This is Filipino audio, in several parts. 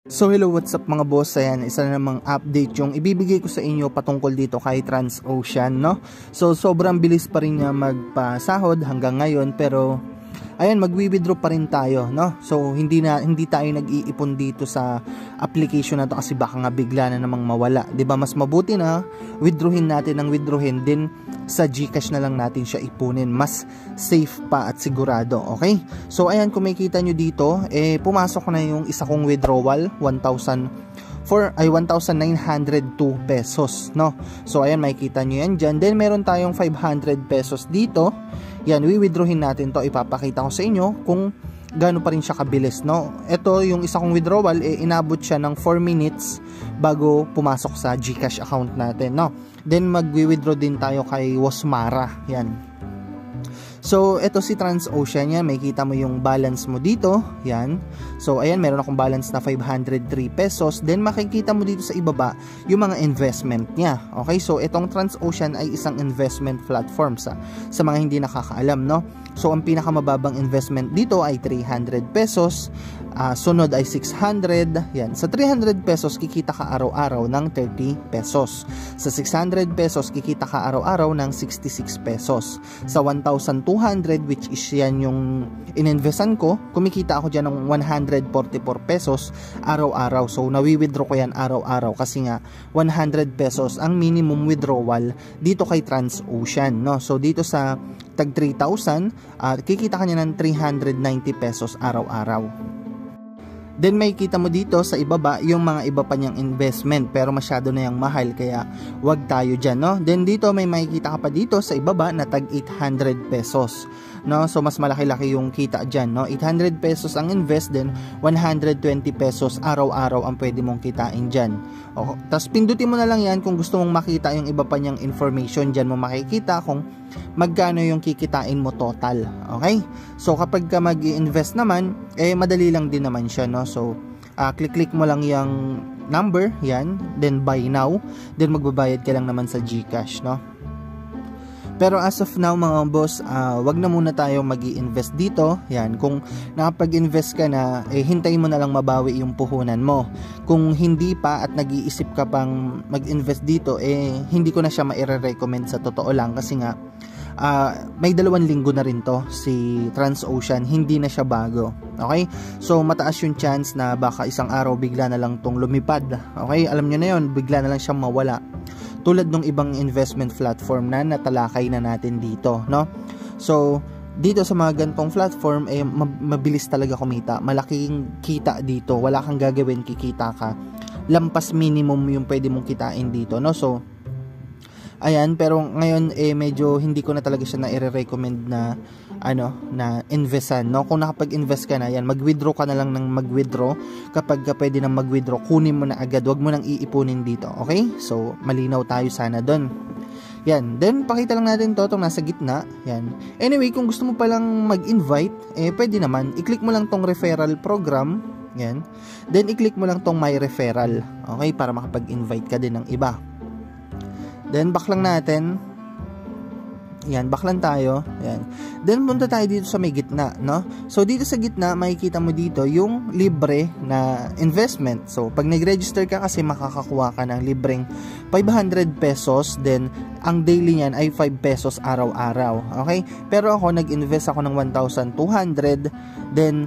So hello, what's up mga boss? Ayan, isa na namang update yung ibibigay ko sa inyo patungkol dito kay Transocean, no? So sobrang bilis pa rin niya magpasahod hanggang ngayon, pero ayan, magwi-withdraw pa rin tayo, no? So hindi tayo nag-iipon dito sa application na to kasi baka nga bigla na namang mawala, 'di ba? Mas mabuti na withdrawin natin ng withdrawin din sa GCash na lang natin siya ipunin. Mas safe pa at sigurado, okay? So ayan, kung makikita nyo dito, pumasok na yung isa kong withdrawal, 1,902 pesos, no? So ayan, makikita nyo yan dyan. Then meron tayong 500 pesos dito. Yan, withdrawin natin to. Ipapakita ko sa inyo kung gaano pa rin siya kabilis, no? Ito yung isa kong withdrawal, inabot siya ng 4 minutes bago pumasok sa GCash account natin, no? Then magwi-withdraw din tayo kay WOZMARA. Yan. So, ito si Transocean yan. May kita mo yung balance mo dito. Yan. So, ayan, meron akong balance na 503 pesos. Then, makikita mo dito sa ibaba yung mga investment niya. Okay? So, itong Transocean ay isang investment platform sa mga hindi nakakaalam, no? So, ang pinakamababang investment dito ay 300 pesos. Sunod ay 600. Yan. Sa 300 pesos, kikita ka araw-araw ng 30 pesos. Sa 600 pesos, kikita ka araw-araw ng 66 pesos. Sa 1,200, which is yan yung ininvestan ko, kumikita ako dyan ng 144 pesos araw-araw. So, nawi-withdraw ko yan araw-araw kasi nga 100 pesos ang minimum withdrawal dito kay Transocean, no? So, dito sa tag 3,000, kikita ka niya ng 390 pesos araw-araw. Then may kita mo dito sa ibaba yung mga iba pa niyang investment, pero masyado na yung mahal kaya wag tayo dyan, no? Then dito may makikita ka pa dito sa ibaba na tag 800 pesos, no? So mas malaki-laki yung kita dyan, no? 800 pesos ang invest, then 120 pesos araw-araw ang pwede mong kitain dyan. Tapos pindutin mo na lang yan kung gusto mong makita yung iba pa niyang information. Dyan mo makikita kung magkano yung kikitain mo total. Okay? So kapag ka mag-i-invest naman, madali lang din naman siya, no? So click mo lang yung number, yan, then buy now, then magbabayad ka lang naman sa GCash, no? Pero as of now mga boss, wag na muna tayo mag-i-invest dito. Yan, kung nakapag-invest ka na, hintayin mo na lang mabawi yung puhunan mo. Kung hindi pa at nag-iisip ka pang mag-invest dito, hindi ko na siya ma-recommend sa totoo lang kasi nga may 2 linggo na rin to si Transocean, hindi na siya bago. Okay? So mataas yung chance na baka isang araw bigla na lang tong lumipad. Okay? Alam nyo na yun, bigla na lang siyang mawala. Tulad ng ibang investment platform na natalakay na natin dito, no? So dito sa mga gantong platform, mabilis talaga kumita. Malaking kita dito. Wala kang gagawin, kikita ka. Lampas minimum yung pwede mong kitain dito, no? So ayan, pero ngayon medyo hindi ko na talaga siya na-recommend na na investan, no? Kung nakapag-invest ka na, yan, mag-withdraw ka na lang ng mag-withdraw. Kapag pwede nang mag-withdraw, kunin mo na agad, wag mo nang iipunin dito, okay? So malinaw tayo sana doon. Yan, then pakita lang natin to, itong nasa gitna. Yan. Anyway, kung gusto mo palang mag-invite, pwede naman, i-click mo lang tong referral program. Yan. Then i-click mo lang tong my referral, okay? Para makapag-invite ka din ng iba. Then back lang natin. Yan, back lang tayo. Yan. Then punta tayo dito sa may gitna, no? So dito sa gitna, makikita mo dito yung libre na investment. So pag nag-register ka kasi makakakuha ka ng libreng 500 pesos, then ang daily niyan ay 5 pesos araw-araw. Okay? Pero ako nag-invest ako ng 1,200, then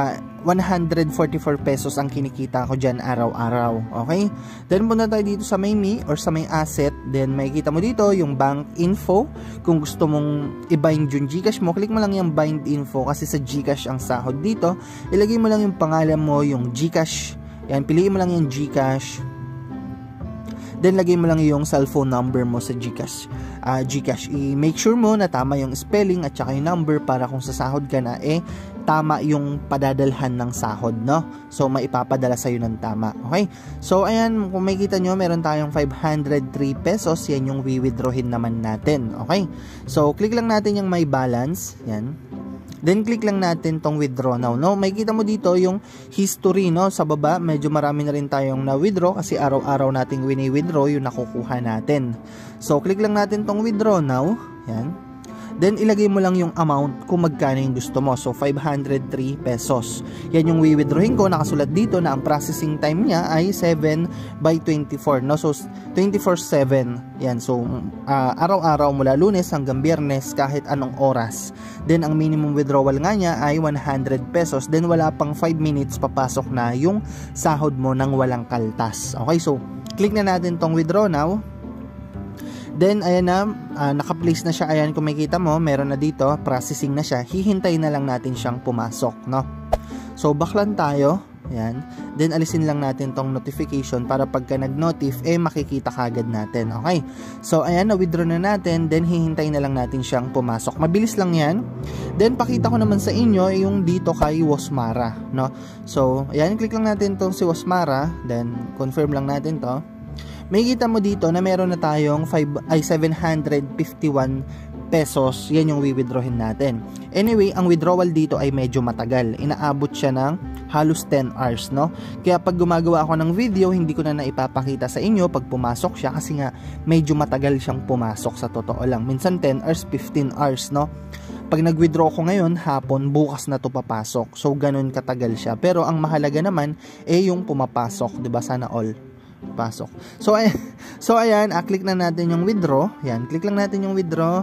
144 pesos ang kinikita ko dyan araw-araw. Okay? Then punta tayo dito sa may me or sa may asset. Then makikita mo dito yung bank info. Kung gusto mong i-bind yung GCash mo, click mo lang yung bind info kasi sa GCash ang sahod dito. Ilagay mo lang yung pangalan mo, yung GCash. Yan, piliin mo lang yung GCash. Then lagay mo lang yung cellphone number mo sa GCash. I-make sure mo na tama yung spelling at saka yung number para kung sasahod ka na, tama yung padadalhan ng sahod, no? So maipapadala sa'yo ng tama. Okay? So ayan, kung makikita nyo, meron tayong 503 pesos. Yan yung withdrawin naman natin. Okay? So click lang natin yung my balance. Yan. Then click lang natin tong withdraw now, no? Makikita mo dito yung history, no? Sa baba, medyo marami na rin tayong na-withdraw kasi araw-araw nating wini-withdraw yung nakukuha natin. So click lang natin tong withdraw now. Yan. Then ilagay mo lang yung amount kung magkano yung gusto mo. So 503 pesos. Yan yung withdrawin ko. Nakasulat dito na ang processing time niya ay 7/24, no? So 24/7. Yan. So araw-araw mula Lunes hanggang Biyernes kahit anong oras. Then ang minimum withdrawal nga niya ay 100 pesos. Then wala pang 5 minutes papasok na yung sahod mo ng walang kaltas. Okay, so click na natin tong withdraw now. Then, ayan na, naka-place na siya. Ayan, kung makikita mo, meron na dito, processing na siya. Hihintayin na lang natin siyang pumasok, no? So, back lang tayo. Ayan. Then, alisin lang natin tong notification para pagka nag-notif, makikita kagad natin. Okay? So, ayan, na-withdraw na natin. Then, hihintayin na lang natin siyang pumasok. Mabilis lang yan. Then, pakita ko naman sa inyo yung dito kay WOZMARA, no? So, ayan, click lang natin tong si WOZMARA. Then, confirm lang natin to. Makikita mo dito na meron na tayong 751 pesos. Yan yung withdrawin natin. Anyway, ang withdrawal dito ay medyo matagal. Inaabot siya ng halos 10 hours, no? Kaya pag gumagawa ako ng video, hindi ko na naipapakita sa inyo pag pumasok siya kasi nga medyo matagal siyang pumasok sa totoo lang. Minsan 10 hours, 15 hours, no? Pag nag-withdraw ko ngayon, hapon, bukas na to papasok. So, ganun katagal siya. Pero ang mahalaga naman, yung pumapasok. Diba? Sana all pasok. So ayan, click na natin yung withdraw. Yan, click lang natin yung withdraw.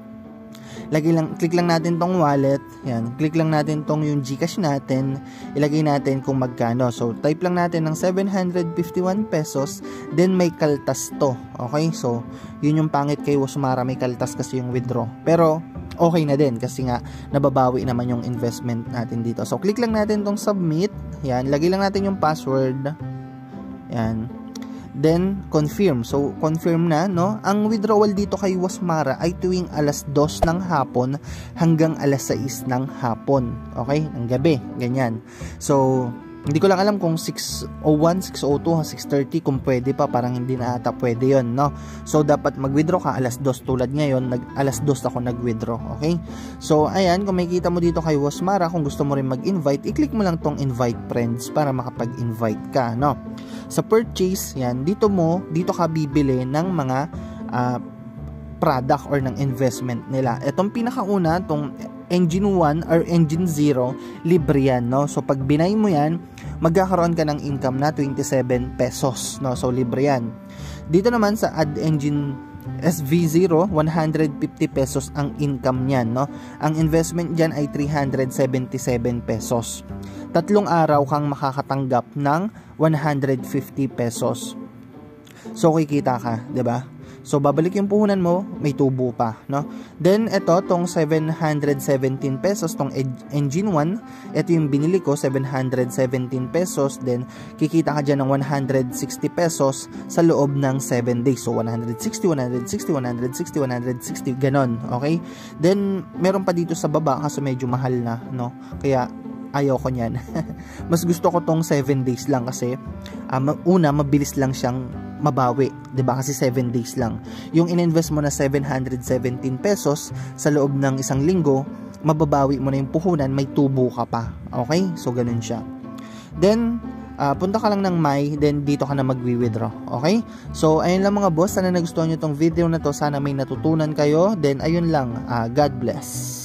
Click lang natin tong wallet. Yan, click lang natin tong yung GCash natin. Ilagay natin kung magkano. So, type lang natin ng 751 pesos. Then, may kaltas to. Okay? So, yun yung pangit kay WOZMARA. May kaltas kasi yung withdraw. Pero, okay na din kasi nga nababawi naman yung investment natin dito. So, click lang natin tong submit. Yan, lagay lang natin yung password. Yan. Then, confirm. So, confirm na, no? Ang withdrawal dito kay WOZMARA ay tuwing alas 2 ng hapon hanggang alas 6 ng hapon. Okay? Ng gabi. Ganyan. So, hindi ko lang alam kung 6:01, 6:02, 6:30 kung pwede pa. Parang hindi na ata pwede yun, no? So, dapat mag-withdraw ka alas 2 tulad ngayon. Alas 2 ako nag-withdraw. Okay? So, ayan. Kung makikita mo dito kay WOZMARA, kung gusto mo rin mag-invite, i-click mo lang tong invite friends para makapag-invite ka, no? Sa purchase, yan, dito ka bibili ng mga product or ng investment nila. Itong pinakauna, itong Engine 1 or Engine 0, libre yan, no? So, pag binay mo yan, magkakaroon ka ng income na 27 pesos, no? So, libre yan. Dito naman sa Add Engine SV0, 150 pesos ang income niyan, no? Ang investment diyan ay 377 pesos. 3 araw kang makakatanggap ng 150 pesos. So, kikita ka, 'di ba? So, babalik yung puhunan mo, may tubo pa, no? Then, ito, tong 717 pesos, tong Engine 1, ito yung binili ko, 717 pesos, then, kikita ka dyan ng 160 pesos sa loob ng 7 days. So, 160, 160, 160, 160, ganon, okay? Then, meron pa dito sa baba, kasi medyo mahal na, no? Kaya, ayaw ko niyan. Mas gusto ko tong 7 days lang kasi una, mabilis lang siyang mabawi, 'di ba? Kasi 7 days lang. Yung ininvest mo na 717 pesos sa loob ng 1 linggo, mababawi mo na yung puhunan, may tubo ka pa. Okay? So ganun siya. Then punta ka lang ng My, then dito ka na magwi-withdraw. Okay? So ayun lang mga boss, sana nagustuhan niyo tong video na to, sana may natutunan kayo. Then ayun lang, God bless.